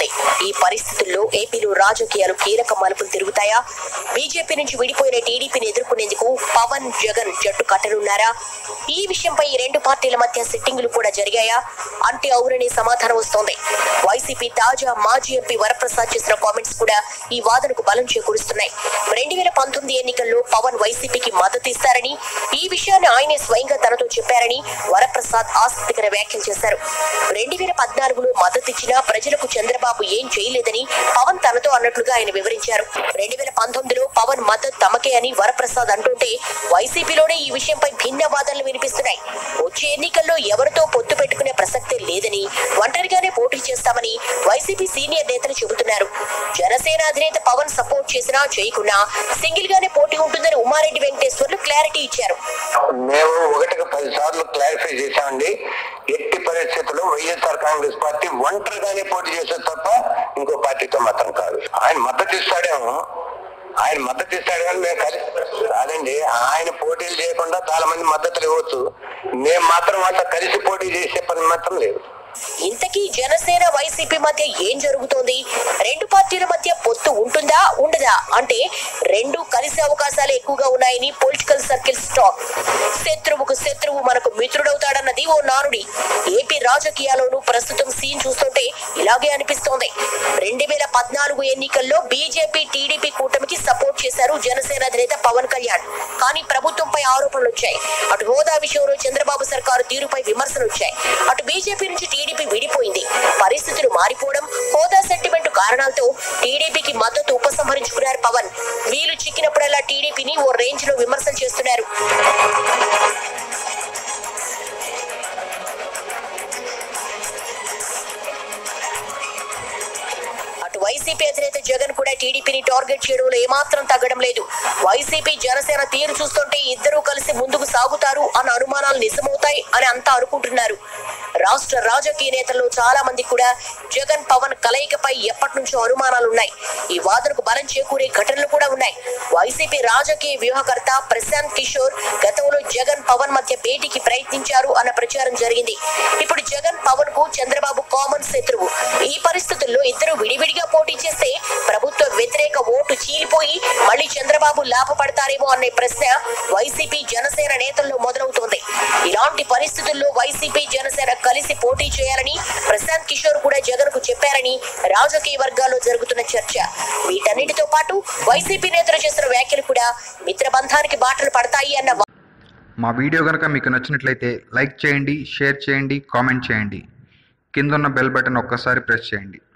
వినిపిస్తోంది. ఈ పరిస్థితుల్లో ఏపీలో రాజకీయాలు కీలక మలుపులు తిరుగుతాయా? బీజేపీ నుంచి విడిపోయిన టీడీపీని ఎదుర్కొనేందుకు పవన్ జగన్ జట్టు కట్టనున్నారా? ఈ విషయంపై ఈ రెండు పార్టీల మధ్య సిట్టింగులు కూడా జరిగాయా అంటే అవుననే సమాధానం వస్తోంది. వైసీపీ తాజా మాజీ ఎంపీ వరప్రసాద్ చేసిన కామెంట్స్ కూడా ఈ వాదనకు బలం చేకూరుస్తున్నాయి. 2019 ఎన్నికల్లో పవన్ వైసీపీకి మద్దతు ఇస్తారని, ఈ విషయాన్ని ఆయనే స్వయంగా తనతో చెప్పారని వరప్రసాద్ ఆసక్తికర వ్యాఖ్యలు చేశారు. 2014లో మద్దతిచ్చినా ప్రజలకు చంద్రబాబు ఏం చేయలేదని పవన్ తనతో అన్నట్లుగా ఆయన వివరించారు. 2019లో పవన్ మద్దతు తమకే అని వరప్రసాద్ అంటుంటే వైసీపీలోనే ఈ విషయంపై భిన్న వాదనలు వినిపిస్తున్నాయి. వచ్చే ఎన్నికల్లో ఎవరితో పొత్తు పెట్టుకునే ప్రసక్తే లేదని, ఒంటరిగానే పోటీ చేస్తామని వైసీపీ సీనియర్ నేతలు చెబుతున్నారు. జనసేన అధినేత పవన్ సపోర్ట్ చేసినా చేయకున్నా సింగిల్ గానే పోటీ ఉంటుందని ఉమారెడ్డి వెంకటేశ్వర్లు క్లారిటీ ఇచ్చారు. మేము 1కి 10 సార్లు క్లారిఫై చేశామండి. ఎట్టి పరిస్థితుల్లో వైఎస్ఆర్ కాంగ్రెస్ పార్టీ ఒంటరిగానే పోటీ చేసేది తప్ప ఇంకో పార్టీతో మాత్రం కాదు. ఆయన మద్దతు ఇస్తాడేమో, కానీ మేము కలిసి కాదండి. ఆయన పోటీలు చేయకుండా చాలా మంది మద్దతులు ఇవ్వచ్చు. మేము మాత్రం వాళ్ళతో కలిసి పోటీ చేసే పని మాత్రం లేదు. ఇంతకీ జనసేన వైసీపీ మధ్య ఏం జరుగుతోంది? రెండు పార్టీల మధ్య పొత్తు ఉంటుందా ఉండదా అంటే రెండు కలిసే అవకాశాలు ఎక్కువగా ఉన్నాయని పొలిటికల్ సర్కిల్స్ టాక్. శత్రువుకు శత్రువు మనకు మిత్రుడవుతాడన్నది ఓ నానుడి. ఏపీ రాజకీయాల్లోనూ ప్రస్తుతం సీన్ చూస్తుంటే ఇలాగే అనిపిస్తోంది. 2014 ఎన్నికల్లో బీజేపీ టీడీపీ కూటమికి సపోర్ట్ చేశారు జనసేన అధినేత పవన్ కళ్యాణ్. కానీ ప్రభుత్వంపై ఆరోపణలు వచ్చాయి. అటు హోదా విషయంలో చంద్రబాబు సర్కారు తీరుపై విమర్శలు వచ్చాయి. అటు బీజేపీ నుంచి టీడీపీ విడిపోయింది. పరిస్థితులు మారిపోవడం, హోదా సెంటిమెంట్ కారణాలతో టీడీపీకి మద్దతు ఉపసంహరించుకున్నారు పవన్. వీలు చిక్కినప్పుడల్లా టీడీపీని ఓ రేంజ్ లో విమర్శలు చేస్తున్నారు. వైసీపీ అధినేత జగన్ కూడా టీడీపీని టార్గెట్ చేయడంలో ఏమాత్రం తగ్గడం లేదు. వైసీపీ జనసేన తీరు చూస్తుంటే ఇద్దరూ కలిసి ముందుకు సాగుతారు అన్న అనుమానాలు నిజమవుతాయి అని అంతా అనుకుంటున్నారు. రాష్ట్ర రాజకీయ నేతల్లో చాలా మంది కూడా జగన్ పవన్ కలయికపై ఎప్పటి నుంచో అనుమానాలున్నాయి. ఈ వాదనకు బలం చేకూరే ఘటనలు కూడా ఉన్నాయి. వైసీపీ రాజకీయ వ్యూహకర్త ప్రశాంత్ కిషోర్ గతంలో జగన్ పవన్ మధ్య భేటీకి ప్రయత్నించారు అన్న ప్రచారం జరిగింది. ఇప్పుడు జగన్ పవన్ కు చంద్రబాబు కామన్ శత్రువు. ఈ పరిస్థితుల్లో ఇద్దరు విడివిడిగా పోటీ చేస్తే ప్రభుత్వ వ్యతిరేక ఓటు చీలిపోయి మళ్లీ చంద్రబాబు లాభపడతారేమో అనే ప్రశ్న వైసీపీ జనసేన నేతల్లో మొదలవుతోంది. ఇలాంటి పరిస్థితుల్లో వైసీపీ జనసేన కలిసి పోటీ చేయాలని ప్రశాంత్ కిషోర్ కూడా జగన్ కు చెప్పారని రాజకీయ వర్గాల్లో జరుగుతున్న చర్చ. వీటన్నిటితో పాటు వైసీపీ నేతలు చేసిన వ్యాఖ్యలు కూడా మిత్రబంధానికి బాటలు పడతాయి అన్న. మా వీడియో కనుక మీకు నచ్చినట్లయితే లైక్ చేయండి, షేర్ చేయండి, కామెంట్ చేయండి. కింద ఉన్న బెల్ బటన్ ఒక్కసారి ప్రెస్ చేయండి.